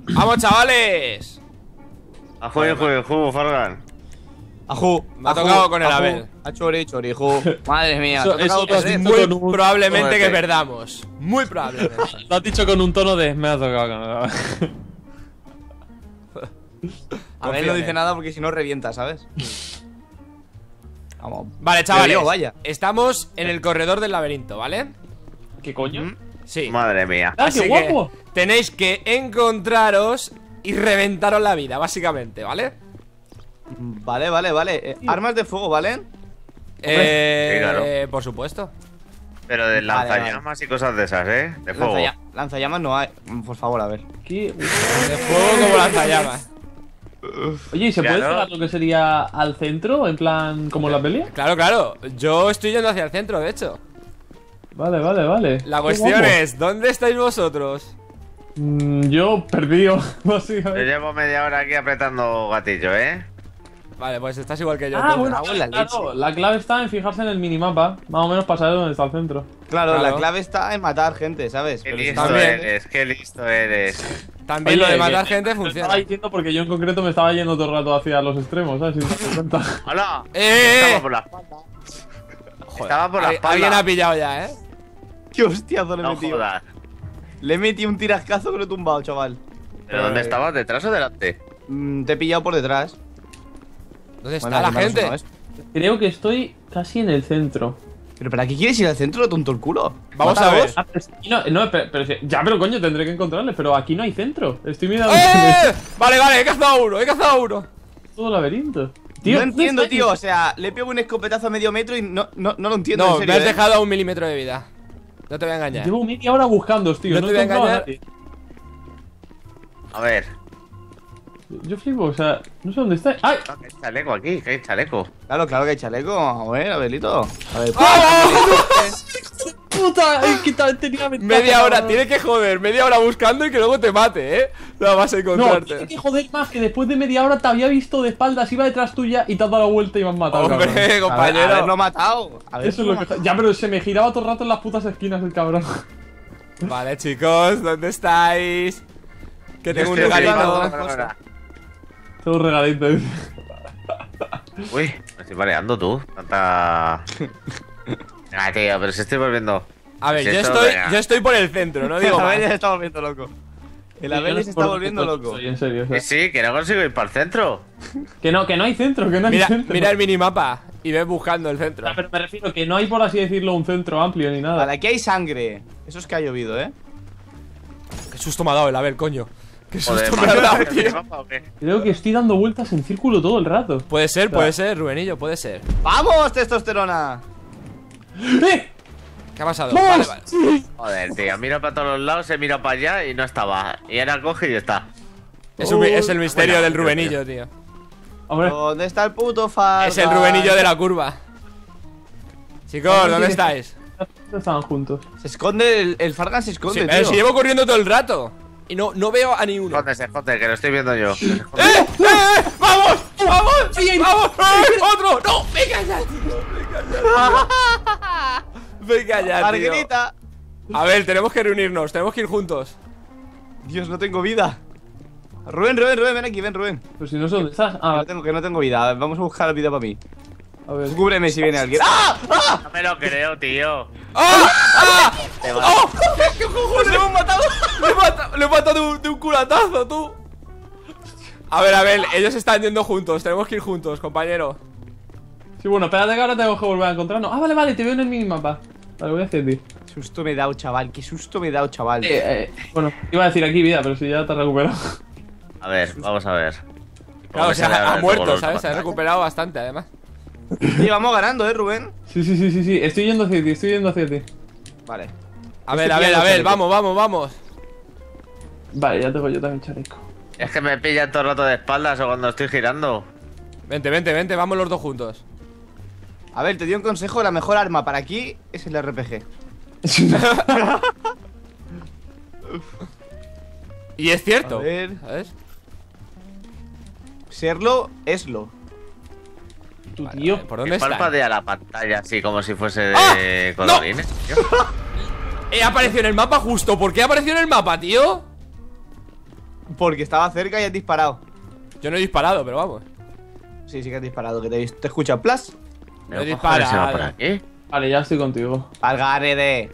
¡Vamos, chavales! Ajú, ajú, Fargan. Ajú, me ha tocado con el Abel. A chori, ju. Madre mía, Eso- te ha tocado eso lo has perder. dicho Muy con un- probablemente que Joder. perdamos. Muy probablemente. Lo has dicho con un tono de me ha tocado con el Abel. A ver, no dice nada porque si no revienta, ¿sabes? Vamos. Vale, chavales. Pero yo, vaya. Estamos en el corredor del laberinto, ¿vale? ¿Qué coño? Sí. Madre mía. ¡Ah, Así qué que guapo! tenéis que encontraros y reventaros la vida, básicamente, ¿vale? Vale. Armas de fuego, ¿vale? claro. Por supuesto. Pero de Vale, lanzallamas y cosas de esas, ¿eh? De fuego. Lanzallamas no hay. Por favor, a ver. ¿Qué? De fuego como lanzallamas. Oye, ¿y se puede Claro. llegar lo que sería al centro? En plan, como la pelea. Claro, claro. Yo estoy yendo hacia el centro, de hecho. Vale. La Qué cuestión guapo. es, ¿dónde estáis vosotros? Yo perdido, Yo básicamente. llevo media hora aquí apretando gatillo, ¿eh? Vale, pues estás igual que yo. Ah, entonces. bueno, cago en la claro, leche. la clave está en fijarse en el minimapa. Más o menos para saber dónde está el centro. Claro, Claro. la clave está en matar gente, ¿sabes? Qué Pero listo también. eres, qué listo eres. También lo de Oye, matar que- gente Lo funciona. estaba diciendo porque yo en concreto me estaba yendo todo el rato hacia los extremos, ¿sabes? Si te das cuenta. ¡Hola! ¡Eh! Estaba por la espalda. Estaba por la espalda. Alguien ha pillado ya, ¿eh? ¿Qué hostiazo le he No metido? jodas. Le metí un tirascazo que lo he tumbado, chaval. ¿Pero dónde estabas? ¿Detrás o delante? Te he pillado por detrás. ¿Dónde está Bueno, la al final gente? eso no es. Creo que estoy casi en el centro. ¿Pero para qué quieres ir al centro, tonto el culo? Vamos a ver. Ah, pero es que no, ya, pero coño, tendré que encontrarles. Pero aquí no hay centro. Estoy mirando ¡Eh! Vale, he cazado uno. todo laberinto. No ¿dónde entiendo, estáis? tío. O sea, le pego un escopetazo a medio metro y no lo entiendo. No, en serio, me has ¿eh? dejado a 1 milímetro de vida. No te voy a engañar. Llevo media hora buscando, tío. No te voy a encontraba engañar. nadie. A ver. Yo flipo, o sea, no sé dónde está. ¡Ay! Que hay chaleco aquí, que hay chaleco. Claro que hay chaleco. A ver, Abelito. A ver. ¡Puta! Es que tenía ventaja. Media hora, cabrón. tiene que joder, media hora buscando y que luego te mate, ¿eh? No vas a No, encontrarte. tiene que joder más que después de media hora te había visto de espaldas, iba detrás tuya y te has dado la vuelta y me has matado. cabrón. Hombre, compañero. Haberlo matado. Eso es lo que. Ya, pero se me giraba todo el rato en las putas esquinas el cabrón. Vale, chicos, ¿dónde estáis? Que tengo un Estoy regalito. buscando- Todo regalito. Uy, me estoy mareando tú. Tanta. Venga, tío, pero se estoy volviendo. A ver, Si yo esto, estoy, venga. yo estoy por el centro, no El digo Abel más. se está volviendo loco. El Abel se está volviendo loco. Soy, en serio, o sea. Que sí, que no consigo ir para el centro. Que no hay centro, que no hay Mira, centro. mira el minimapa y ves buscando el centro. Ah, pero me refiero que no hay, por así decirlo, un centro amplio ni nada. Vale, aquí hay sangre. Eso es que ha llovido, ¿eh? Qué susto me ha dado el Abel, coño. Qué Joder, susto me ha dado, macho, tío. ¿mapa o qué? Creo que estoy dando vueltas en círculo todo el rato. Puede ser, Rubenillo, puede ser. ¡Vamos, testosterona! ¡Eh! ¿Qué ha pasado? ¡Vamos! Vale. Joder, tío, miro para todos los lados, he mirado para allá y no estaba. Y ahora coge y está. Es el misterio Buena, del tío, Rubenillo, tío. Hombre, ¿Dónde está el puto Fargan? Es el Rubenillo de la curva. Chicos, ¿dónde estáis? estaban juntos. Se esconde, el Fargan se Sí, esconde, pero tío. si llevo corriendo todo el rato. Y no veo a ni uno. Esconde, que lo estoy viendo yo. ¡Eh! ¡Vamos! ¡Vamos! ¡Vamos! ¡Otro! ¡No! ¡Venga ya, tío! ¡Venga ya, tío! Margarita. A ver, tenemos que reunirnos, tenemos que ir juntos. Dios, no tengo vida. Rubén, ven aquí, ven, Rubén. Pero si no sé dónde estás. Ah, Que no tengo vida. Vamos a buscar vida para mí. a ver. Cúbreme si viene alguien. ¡Ah! ¡Ah! No me lo creo, tío. ¡Ah! ¡Ah! Te va- ¡Oh! ¿Qué cojones? ¡Le hemos matado! ¡Le he matado de un culatazo, tú! A ver, ellos están yendo juntos, tenemos que ir juntos, compañero. Sí, bueno, espérate que ahora tengo que volver a encontrarnos. Ah, vale, te veo en el minimapa. Vale, voy hacia ti. Qué susto me he dado, chaval. Qué susto me he dado, chaval. Bueno, iba a decir aquí vida, pero si ya te has recuperado. A ver, vamos a ver. Claro, o Se me sea, ha luego muerto, los ¿sabes? Se ha matar. recuperado bastante, además. Sí, vamos ganando, Rubén. Sí. Estoy yendo hacia ti. Vale. A ver, pillando chaleco. vamos. Vale, ya tengo yo también chaleco. Es que me pillan todo el rato de espaldas o cuando estoy girando. Vente, vamos los dos juntos. A ver, te doy un consejo. La mejor arma para aquí es el RPG. Y es cierto. A ver. ¿Sabes? Serlo, eslo. Tu Vale, tío. ¿por dónde está? Parpadea la pantalla así como si fuese de ¡Ah! colorines, tío. Apareció en el mapa justo. ¿Por qué apareció en el mapa, tío? Porque estaba cerca y has disparado. Yo no he disparado, pero vamos. Sí, sí que has disparado, que te he visto. ¿Te escucha Plus? No he Pero cojones se va por disparado. aquí. Vale, ya estoy contigo. Algarede.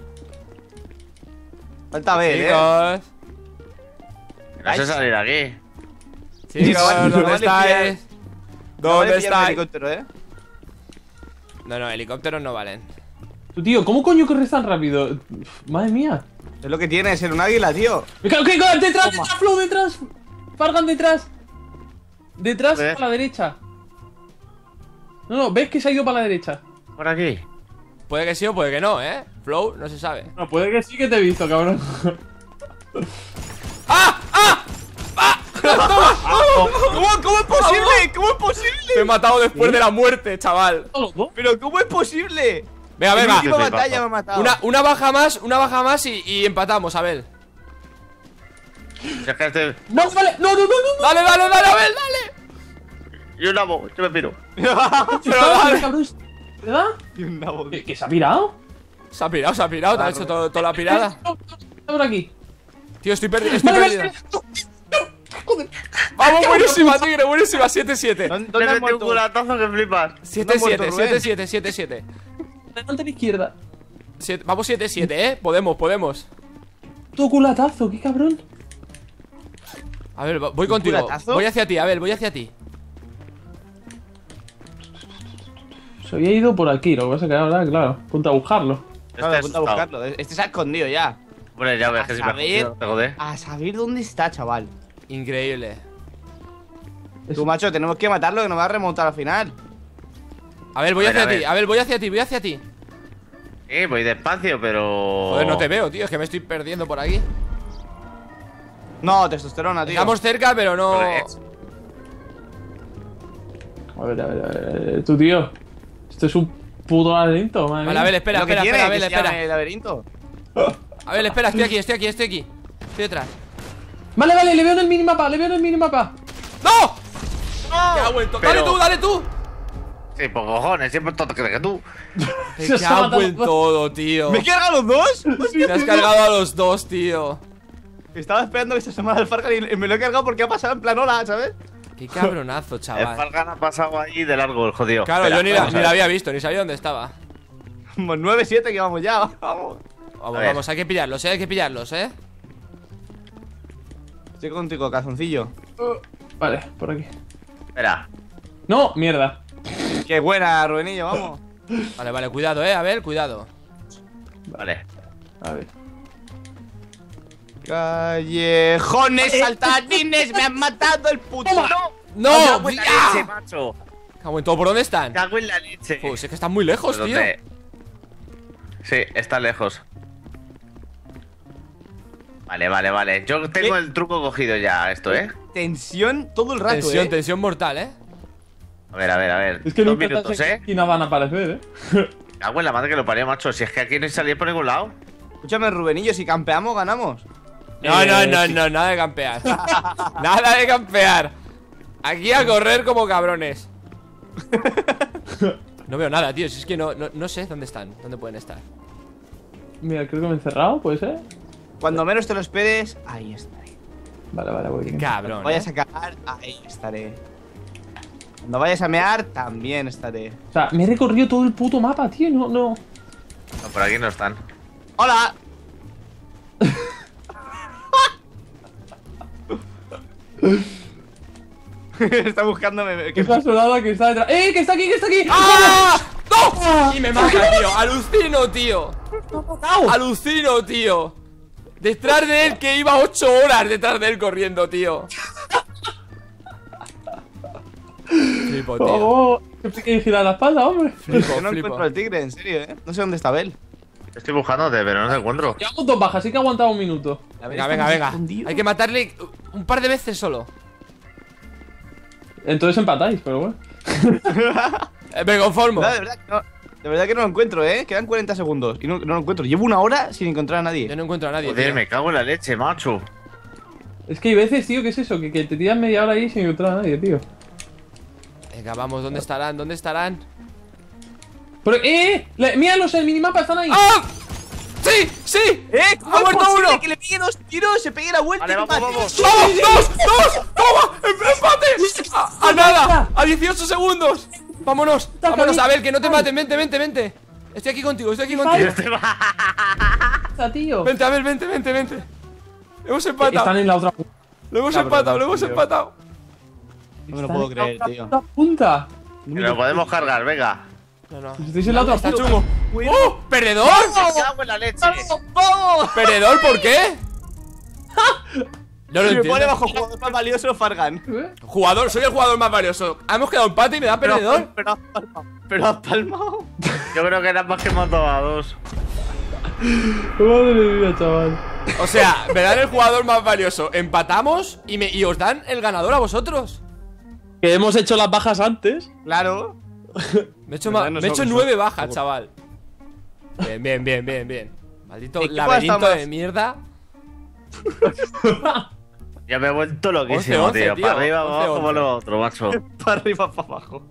Falta ver, Chicos, No sé salir de aquí. chicos, vale, ¿dónde vale estáis? No vale ¿Dónde pillar el estáis? helicóptero, No, helicópteros no valen. Tú, tío, ¿cómo coño corres tan rápido? Madre mía. Es lo que tiene ser un águila, tío. ¡Detrás, detrás, Flow, detrás! ¡Fargan detrás! Detrás, ¿Ves? a la derecha. No, ves que se ha ido para la derecha. Por aquí. Puede que sí o puede que no, ¿eh? Flow, no se sabe. No, puede que sí que te he visto, cabrón. ¡Ah! ¡Ah! ¡Ah! ¿Cómo es posible? ¿Cómo es posible? Te he matado después de la muerte, chaval. Pero ¿cómo es posible? Venga, En venga. la última Yo te batalla me mato. ha matado. Una baja más y empatamos, Abel. Si es que este... No, vale, no, Dale, Abel, dale. Y un nabo, yo me piro. Pero dale. cabrón. ¿Verdad? Y un nabo. ¿Que se ha pirado? Se ha pirado, te ha hecho toda la pirada. Está por aquí. Tío, estoy perdido. Vale. Joder. Vamos, buenísima, tigre, buenísima. 7-7. ¿Dónde Le has metí un muerto? culatazo que flipas. 7-7, Rubén? 7-7, 7-7. Delante a la izquierda. Vamos 7-7, podemos. Tu culatazo, qué cabrón. A ver, voy contigo. culatazo? Voy hacia ti, Abel, voy hacia ti. Se había ido por aquí, lo que pasa que ahora, claro, ponte a buscarlo. Claro, Este ponte a buscarlo. Este se ha escondido ya. Hombre, ya ves que A si me saber. jodo, te jodé. A saber dónde está, chaval. Increíble. Tú, macho, tenemos que matarlo, que nos va a remontar al final. Abel, voy A ver, hacia a ti, ver. Abel, voy hacia ti. Sí, voy despacio, pero... Joder, no te veo, tío, es que me estoy perdiendo por aquí. No, testosterona, tío. Estamos cerca, pero no. Joder. A ver, tú, tío. Esto es un puto laberinto, madre Vale, mía. Abel, espera, Lo que espera, tiene, Abel, que se llame espera. laberinto. Abel, espera, estoy aquí. Estoy detrás. Vale, le veo en el minimapa, ¡No! Pero- Dale tú. Sí, pues cojones, siempre todo crees que tú. Me Se está cago matando. en todo, tío. ¿Me he cargado los dos? Te has cargado a los dos, tío. Estaba esperando que se asomara el Fargan y me lo he cargado porque ha pasado en plan hola, ¿sabes? Qué cabronazo, El chaval. Fargan ha pasado ahí de largo, el jodido. Claro, Espera, yo ni vamos a la ver. había visto, ni sabía dónde estaba. Como 9-7 que vamos ya, vamos. Vamos, A ver. vamos, hay que pillarlos, hay que pillarlos, Estoy contigo, calzoncillo. Vale, por aquí. Espera. No, mierda. Qué buena, Rubenillo, vamos. Vale, cuidado, Abel, cuidado. Vale. A ver. Callejones saltarines, me han matado el puto. ¡No! Cago en la ¡Ah! leche, macho. Cago en todo, ¿por dónde están? Cago en la leche. Pues es que están muy lejos, tío. ¿Dónde? Sí, está lejos. Vale. Yo tengo ¿Qué? el truco cogido ya, esto, Tensión todo el rato, Tensión mortal, A ver. Es que 2 nunca minutos, estas esquinas van a aparecer, Cago en la madre que lo parió, macho. Si es que aquí no salía por ningún lado. Escúchame, Rubenillo, si campeamos, ganamos. No, sí. nada de campear. Nada de campear. Aquí a correr como cabrones. No veo nada, tío. Si es que no sé dónde están. ¿Dónde pueden estar? Mira, creo que me he encerrado, ¿puede ser? Cuando menos te lo esperes, ahí estaré. Vale, voy bien. Cabrón. Vayas a cagar, ahí estaré. Cuando vayas a mear, también estaré. O sea, me he recorrido todo el puto mapa, tío, no. No, por aquí no están. ¡Hola! Está buscándome. Es la soldada que está detrás. ¡Que está aquí, ¡Ah! ¡No! Y me mata, tío. Alucino, tío. Alucino, tío. Detrás de él, que iba 8 horas detrás de él corriendo, tío. Flipo, tío. Oh, siempre hay que girar la espalda, hombre. Flipo, Yo no flipo. encuentro al tigre, en serio, No sé dónde está Bel. Estoy buscándote, pero no te encuentro. Llevamos 2 bajas, así que aguantaba un minuto. Venga. Hay que matarle un par de veces solo. Entonces empatáis, pero bueno. Me conformo. De verdad que no lo encuentro, Quedan 40 segundos y no lo encuentro. Llevo una hora sin encontrar a nadie. Yo no encuentro a nadie, Joder, tío. me cago en la leche, macho. Es que hay veces, tío, ¿qué es eso? Que te tiras media hora ahí sin encontrar a nadie, tío. Venga, vamos, ¿dónde estarán? ¿Dónde estarán? Pero, míralos, el minimapa están ahí. ¡Ah! ¡Sí! ¡Sí! ¿Cómo ¡Ha es muerto posible uno! que le pegue 2 tiros, se pegue la vuelta. Vale, y vamos, empate. vamos. ¡Vamos! ¡2! ¡Toma! ¡Empate! ¡A nada! ¡A 18 segundos! ¡Vámonos! ¡Vámonos! A ver, que no te maten. Vente. Estoy aquí contigo, Tío. Vente, a ver, vente. Hemos empatado. Están en la otra Lo hemos Cabrón, empatado, lo hemos tío. empatado. No me lo puedo creer, tío. otra punta. Que lo podemos cargar, venga. No. Estáis en la otra Está punta. chungo. ¡Oh! ¡Perdedor! Me cago en la leche. ¡Vamos! ¿Perdedor por qué? No lo Si me pone entiendo. bajo jugador más valioso, Fargan. ¿Eh? Soy el jugador más valioso. Hemos quedado empate y me da perdedor. Pero has palmado. Yo creo que era más que matado a 2. Madre mía, chaval. O sea, me dan el jugador más valioso. Empatamos y os dan el ganador a vosotros. Que hemos hecho las bajas antes. Claro. Me he hecho, ¿Verdad? No me he hecho somos- 9 bajas, chaval. Bien. Maldito ¿Y qué laberinto cuesta de más? mierda. Ya me he vuelto loquísimo, 11, tío. tío. Para arriba, 11, abajo, 11. para lo otro, macho. Para arriba, para abajo.